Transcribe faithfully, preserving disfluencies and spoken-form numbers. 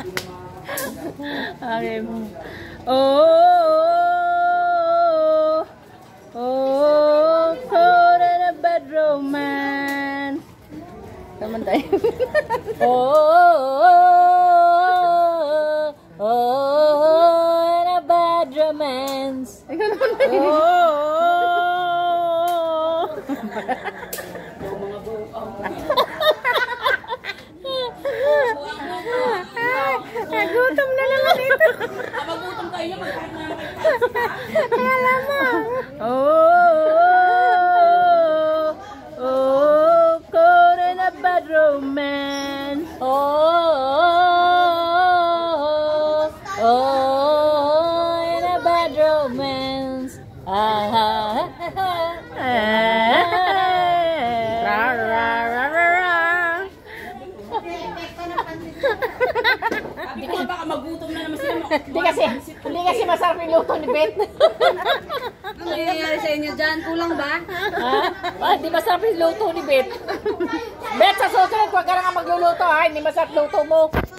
Okay. Oh, oh, cold and a bad romance. Taman tayo. Oh, oh, oh, and a bad romance. Oh. Nagutom na naman ito. Magutom kayo na magkain na naman. Alam mo. Oh, oh, caught in a bad romance. Oh, oh, in a bad romance. Ah, ah, Sabi ko baka magutom na naman sila. Hindi kasi, hindi kasi masarap yung luto ni Bet. Ano nangyayari sa inyo dyan? Kulang ba? Ha? Ah, hindi masarap yung luto ni Bet. Bet, sa susunod, huwag ka na nga magluluto ha. Hindi masarap luto mo.